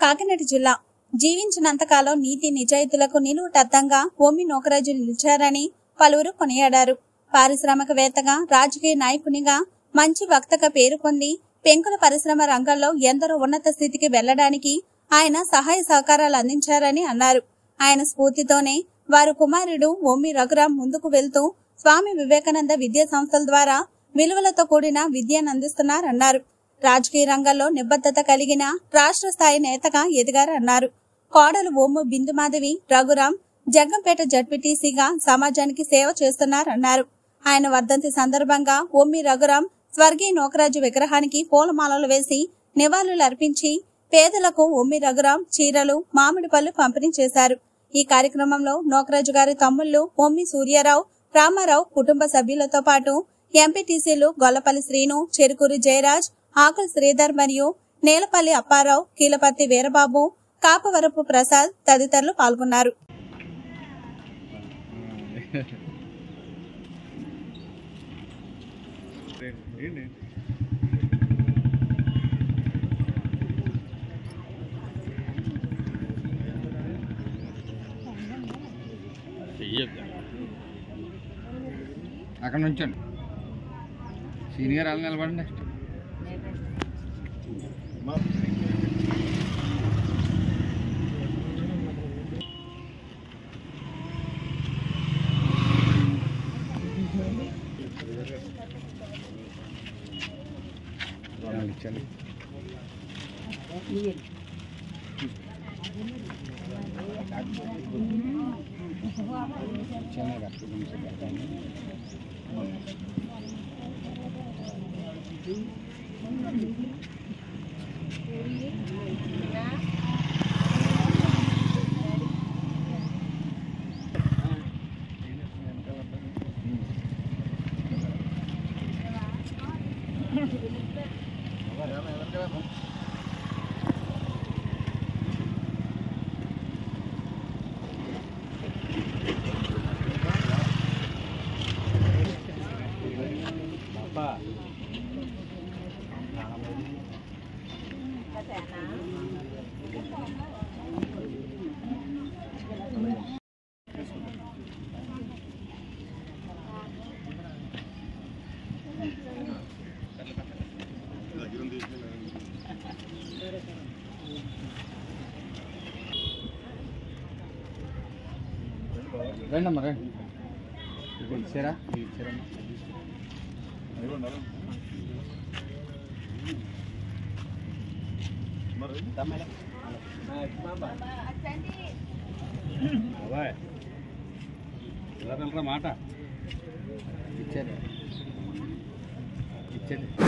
కాకినాడ జిల్లా జీవించినంతకాలం నీతి నిజాయితీలకు నిలువుటద్దంగా ఓమి నోకరాజు నిలిచారని పలువురు కొనియాడారు. పారిశ్రామికవేత్తగా, రాజకీయ నాయకునిగా, మంచి వక్తగా పేరు పొంది పెంకుల పరిశ్రమ రంగంలో ఎందరో ఉన్నత స్థితికి వెళ్లడానికి ఆయన సహాయ సహకారాలు అందించారని అన్నారు. ఆయన స్ఫూర్తితోనే వారు కుమారుడు ఓమి రఘురాం ముందుకు వెళ్తూ స్వామి వివేకానంద విద్యా సంస్థల ద్వారా విలువలతో కూడిన విద్యను అందిస్తున్నారన్నారు. రాజకీయ రంగంలో నిబద్ధత కలిగిన రాష్ట్ర స్థాయి నేతగా ఎదిగారన్నారు. కోడలు ఓము బిందుమాధవి రఘురాం జగ్గంపేట జడ్పీటీసీగా సమాజానికి సేవ చేస్తున్నారన్నారు. ఆయన వర్ధంతి సందర్భంగా ఓమి రఘురాం స్వర్గీయ నోకరాజు విగ్రహానికి పూలమాలలు వేసి నివాళులు అర్పించి పేదలకు ఓమి రఘురాం చీరలు, మామిడి పళ్ళు పంపిణీ చేశారు. ఈ కార్యక్రమంలో నోకరాజు గారి తమ్ముళ్లు ఓమి సూర్యారావు, రామారావు కుటుంబ సభ్యులతో పాటు ఎంపీటీసీలు గొల్లపల్లి శ్రీను, చెరుకూరి జయరాజ్, ఆకుల శ్రీధర్ మరియు నేలపల్లి అప్పారావు, కీలపర్తి వీరబాబు, కాపవరపు ప్రసాద్ తదితరులు పాల్గొన్నారు. అక్కడ నుంచండి సీనియర్ వాళ్ళు నిలబడండి. ఇచ్చండి రండమ్మా రండి. ఇచ్చారా ఇచ్చారమ్మా. మాట ఇచ్చారు ఇచ్చారు.